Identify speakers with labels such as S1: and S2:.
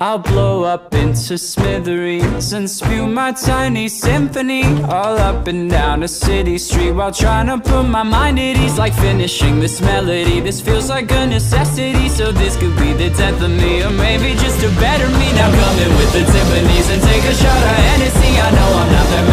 S1: I'll blow up into smithereens and spew my tiny symphony all up and down a city street while trying to put my mind at ease. Like finishing this melody, this feels like a necessity. So this could be the death of me, or maybe just a better me. Now come in with the timpanis and take a shot of Hennessy. I know I'm not that